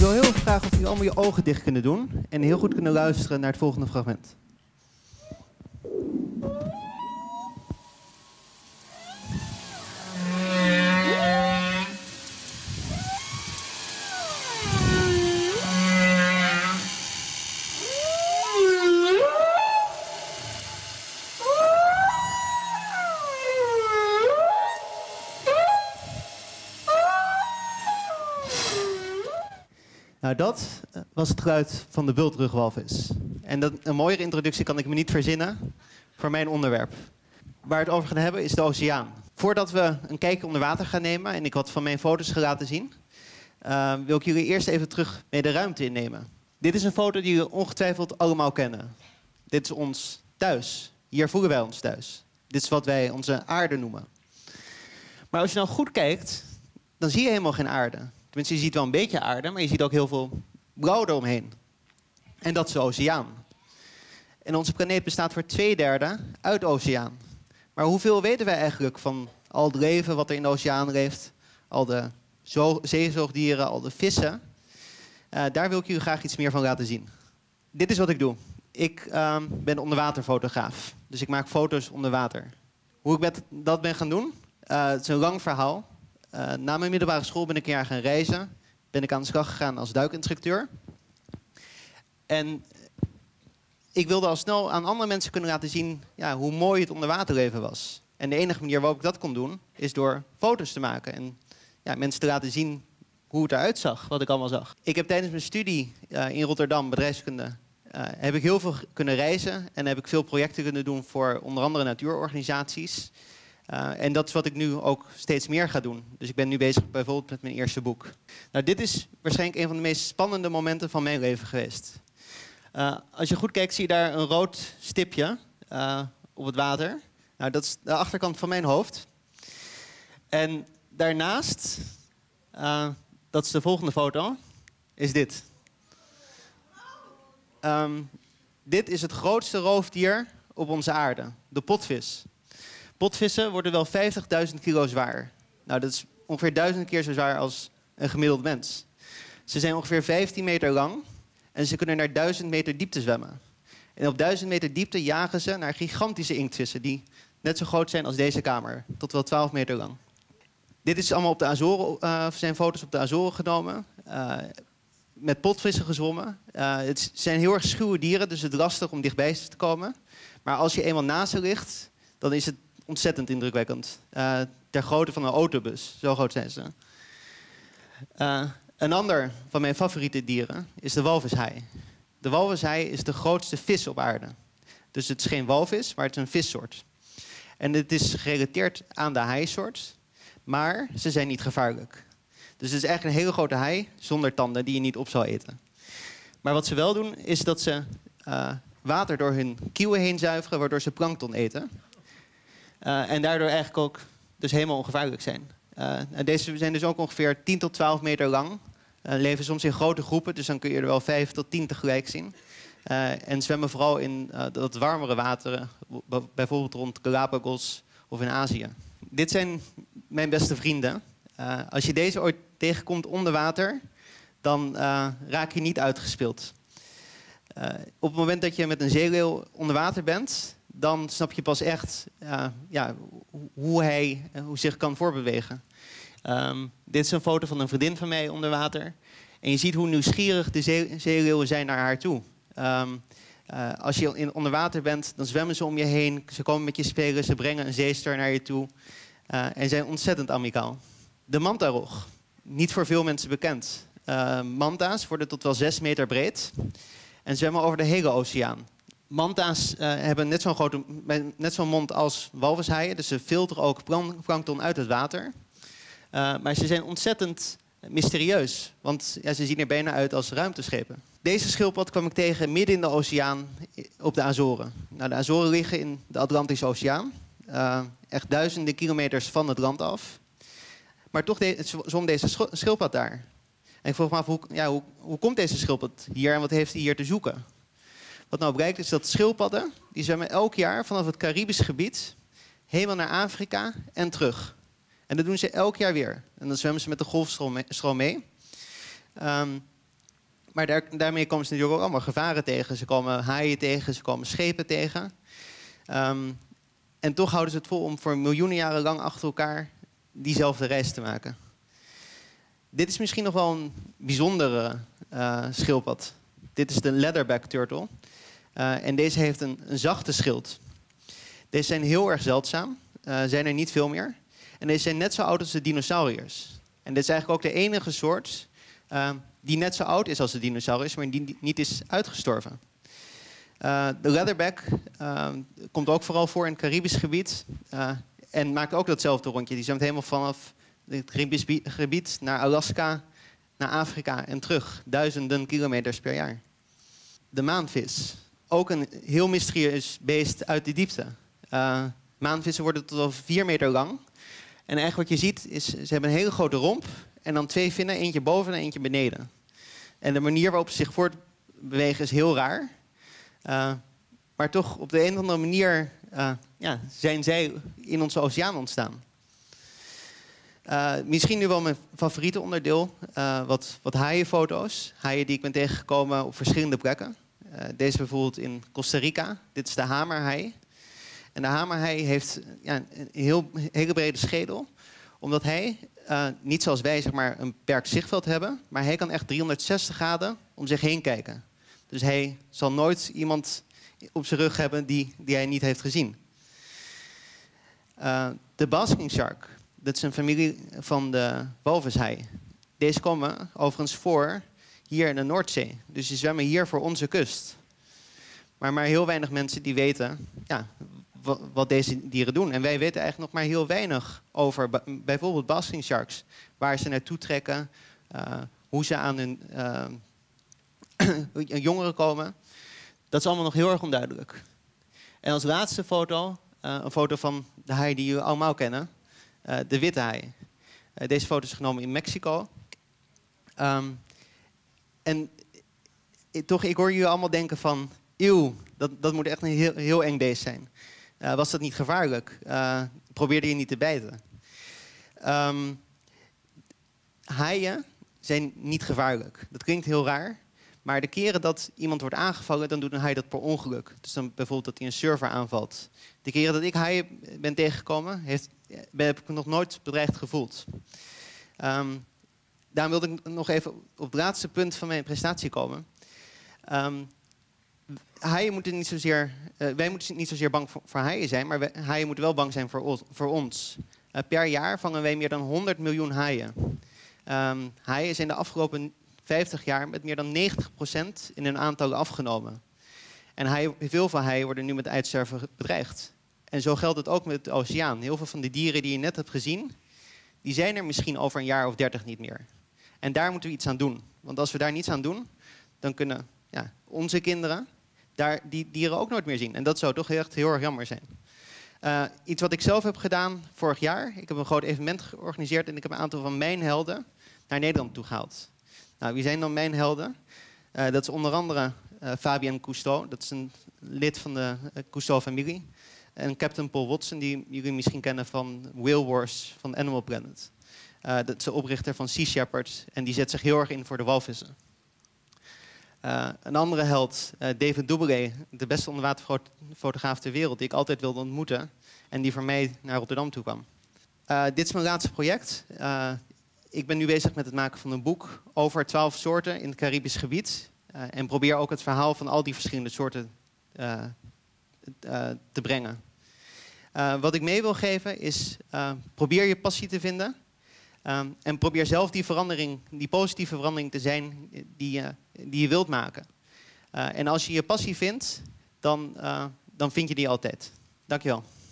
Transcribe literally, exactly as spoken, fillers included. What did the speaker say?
wil heel erg vragen of jullie allemaal je ogen dicht kunnen doen en heel goed kunnen luisteren naar het volgende fragment. Nou, dat was het geluid van de bultrugwalvis. En dat, een mooiere introductie kan ik me niet verzinnen voor mijn onderwerp. Waar we het over gaan hebben is de oceaan. Voordat we een kijkje onder water gaan nemen en ik wat van mijn foto's ga laten zien, uh, wil ik jullie eerst even terug mee de ruimte innemen. Dit is een foto die jullie ongetwijfeld allemaal kennen. Dit is ons thuis. Hier voelen wij ons thuis. Dit is wat wij onze aarde noemen. Maar als je nou goed kijkt, dan zie je helemaal geen aarde. Tenminste, je ziet wel een beetje aarde, maar je ziet ook heel veel blauw eromheen. En dat is de oceaan. En onze planeet bestaat voor twee derde uit de oceaan. Maar hoeveel weten wij eigenlijk van al het leven wat er in de oceaan leeft? Al de zeezoogdieren, al de vissen. Uh, daar wil ik jullie graag iets meer van laten zien. Dit is wat ik doe. Ik uh, ben onderwaterfotograaf. Dus ik maak foto's onder water. Hoe ik met dat ben gaan doen? Uh, het is een lang verhaal. Uh, na mijn middelbare school ben ik een jaar gaan reizen. Ben ik aan de slag gegaan als duikinstructeur. En ik wilde al snel aan andere mensen kunnen laten zien ja, hoe mooi het onderwaterleven was. En de enige manier waarop ik dat kon doen, is door foto's te maken. En ja, mensen te laten zien hoe het eruit zag, wat ik allemaal zag. Ik heb tijdens mijn studie uh, in Rotterdam, bedrijfskunde, uh, heb ik heel veel kunnen reizen. En heb ik veel projecten kunnen doen voor onder andere natuurorganisaties. Uh, en dat is wat ik nu ook steeds meer ga doen. Dus ik ben nu bezig bijvoorbeeld met mijn eerste boek. Nou, dit is waarschijnlijk een van de meest spannende momenten van mijn leven geweest. Uh, als je goed kijkt, zie je daar een rood stipje uh, op het water. Nou, dat is de achterkant van mijn hoofd. En daarnaast, uh, dat is de volgende foto, is dit. Um, dit is het grootste roofdier op onze aarde, de potvis. Potvissen worden wel vijftigduizend kilo zwaar. Nou, dat is ongeveer duizend keer zo zwaar als een gemiddeld mens. Ze zijn ongeveer vijftien meter lang en ze kunnen naar duizend meter diepte zwemmen. En op duizend meter diepte jagen ze naar gigantische inktvissen die net zo groot zijn als deze kamer, tot wel twaalf meter lang. Dit is allemaal op de Azoren, uh, zijn foto's op de Azoren genomen, uh, met potvissen gezwommen. Uh, het zijn heel erg schuwe dieren, dus het is lastig om dichtbij ze te komen. Maar als je eenmaal naast ze ligt, dan is het ontzettend indrukwekkend. Uh, ter grootte van een autobus. Zo groot zijn ze. Uh, een ander van mijn favoriete dieren is de walvishaai. De walvishaai is de grootste vis op aarde. Dus het is geen walvis, maar het is een vissoort. En het is gerelateerd aan de haaisoort, maar ze zijn niet gevaarlijk. Dus het is eigenlijk een hele grote haai zonder tanden die je niet op zal eten. Maar wat ze wel doen, is dat ze uh, water door hun kieuwen heen zuiveren, waardoor ze plankton eten. Uh, en daardoor eigenlijk ook dus helemaal ongevaarlijk zijn. Uh, deze zijn dus ook ongeveer tien tot twaalf meter lang. Uh, leven soms in grote groepen, dus dan kun je er wel vijf tot tien tegelijk zien. Uh, en zwemmen vooral in uh, dat warmere wateren, bijvoorbeeld rond Galapagos of in Azië. Dit zijn mijn beste vrienden. Uh, als je deze ooit tegenkomt onder water, dan uh, raak je niet uitgespeeld. Uh, op het moment dat je met een zeeleeuw onder water bent, dan snap je pas echt uh, ja, hoe hij uh, hoe zich kan voorbewegen. Um, dit is een foto van een vriendin van mij onder water. En je ziet hoe nieuwsgierig de zee zeeleeuwen zijn naar haar toe. Um, uh, als je in, onder water bent, dan zwemmen ze om je heen. Ze komen met je spelen, ze brengen een zeester naar je toe. Uh, en zijn ontzettend amicaal. De mantarog. Niet voor veel mensen bekend. Uh, manta's worden tot wel zes meter breed. En zwemmen over de hele oceaan. Manta's uh, hebben net zo'n grote, net zo'n mond als walvishaaien. Dus ze filteren ook plankton uit het water. Uh, maar ze zijn ontzettend mysterieus. Want ja, ze zien er bijna uit als ruimteschepen. Deze schildpad kwam ik tegen midden in de oceaan op de Azoren. Nou, de Azoren liggen in de Atlantische Oceaan. Uh, echt duizenden kilometers van het land af. Maar toch de, zwom deze schildpad daar. En ik vroeg me af, hoe, ja, hoe, hoe komt deze schildpad hier en wat heeft hij hier te zoeken? Wat nou blijkt is dat schildpadden, die zwemmen elk jaar vanaf het Caribisch gebied helemaal naar Afrika en terug. En dat doen ze elk jaar weer. En dan zwemmen ze met de golfstroom mee. Um, Maar daar, daarmee komen ze natuurlijk ook allemaal gevaren tegen. Ze komen haaien tegen, ze komen schepen tegen. Um, en toch houden ze het vol om voor miljoenen jaren lang achter elkaar diezelfde reis te maken. Dit is misschien nog wel een bijzondere uh, schildpad. Dit is de leatherback turtle. Uh, en deze heeft een, een zachte schild. Deze zijn heel erg zeldzaam. Uh, zijn er niet veel meer. En deze zijn net zo oud als de dinosauriërs. En dit is eigenlijk ook de enige soort uh, die net zo oud is als de dinosauriërs, maar die niet is uitgestorven. Uh, de leatherback uh, komt ook vooral voor in het Caribisch gebied. Uh, en maakt ook datzelfde rondje. Die zwemt helemaal vanaf het Caribisch gebied naar Alaska, naar Afrika en terug. Duizenden kilometers per jaar. De maanvis. Ook een heel mysterieus beest uit de diepte. Uh, maanvissen worden tot wel vier meter lang. En eigenlijk wat je ziet is, ze hebben een hele grote romp. En dan twee vinnen, eentje boven en eentje beneden. En de manier waarop ze zich voortbewegen is heel raar. Uh, maar toch op de een of andere manier uh, ja, zijn zij in onze oceaan ontstaan. Uh, misschien nu wel mijn favoriete onderdeel, uh, wat, wat haaienfoto's. Haaien die ik ben tegengekomen op verschillende plekken. Uh, deze bijvoorbeeld in Costa Rica. Dit is de hamerhaai. En de hamerhaai heeft ja, een heel, hele brede schedel. Omdat hij, uh, niet zoals wij zeg maar, een beperkt zichtveld hebben, maar hij kan echt driehonderdzestig graden om zich heen kijken. Dus hij zal nooit iemand op zijn rug hebben die, die hij niet heeft gezien. Uh, de basking shark. Dat is een familie van de walvishaai. Deze komen overigens voor hier in de Noordzee. Dus die zwemmen hier voor onze kust. Maar maar heel weinig mensen die weten ja, wat deze dieren doen. En wij weten eigenlijk nog maar heel weinig over bijvoorbeeld basking sharks. Waar ze naartoe trekken, uh, hoe ze aan hun uh, jongeren komen. Dat is allemaal nog heel erg onduidelijk. En als laatste foto, uh, een foto van de haai die jullie allemaal kennen. Uh, de witte haai. Uh, deze foto is genomen in Mexico. Um, en ik, toch, ik hoor jullie allemaal denken van, eeuw, dat, dat moet echt een heel, heel eng beest zijn. Uh, was dat niet gevaarlijk? Uh, probeerde je niet te bijten? Um, haaien zijn niet gevaarlijk. Dat klinkt heel raar. Maar de keren dat iemand wordt aangevallen, dan doet een haai dat per ongeluk. Dus dan bijvoorbeeld dat hij een surfer aanvalt. De keren dat ik haaien ben tegengekomen, heeft, heb ik me nog nooit bedreigd gevoeld. Um, daarom wilde ik nog even op het laatste punt van mijn presentatie komen. Um, haaien moeten niet zozeer, uh, wij moeten niet zozeer bang voor, voor haaien zijn, maar wij, haaien moeten wel bang zijn voor, voor ons. Uh, per jaar vangen wij meer dan honderd miljoen haaien. Um, haaien zijn de afgelopen vijftig jaar met meer dan negentig procent in hun aantallen afgenomen. En haaien, veel van haaien worden nu met uitsterven bedreigd. En zo geldt het ook met de oceaan. Heel veel van de dieren die je net hebt gezien, die zijn er misschien over een jaar of dertig niet meer. En daar moeten we iets aan doen. Want als we daar niets aan doen, dan kunnen ja, onze kinderen daar die dieren ook nooit meer zien. En dat zou toch echt heel erg jammer zijn. Uh, iets wat ik zelf heb gedaan vorig jaar. Ik heb een groot evenement georganiseerd en ik heb een aantal van mijn helden naar Nederland toe gehaald. Nou, wie zijn dan mijn helden? Uh, dat is onder andere uh, Fabien Cousteau. Dat is een lid van de uh, Cousteau-familie. En Captain Paul Watson, die jullie misschien kennen van Whale Wars van Animal Planet. Uh, dat is de oprichter van Sea Shepherd. En die zet zich heel erg in voor de walvissen. Uh, een andere held, uh, David Doubilet, de beste onderwaterfotograaf ter wereld, die ik altijd wilde ontmoeten. En die voor mij naar Rotterdam toe kwam. Uh, dit is mijn laatste project. Uh, ik ben nu bezig met het maken van een boek over twaalf soorten in het Caribisch gebied. Uh, en probeer ook het verhaal van al die verschillende soorten uh, uh, te brengen. Uh, wat ik mee wil geven is, uh, probeer je passie te vinden. Um, en probeer zelf die verandering, die positieve verandering te zijn die, uh, die je wilt maken. Uh, en als je je passie vindt, dan, uh, dan vind je die altijd. Dank je wel.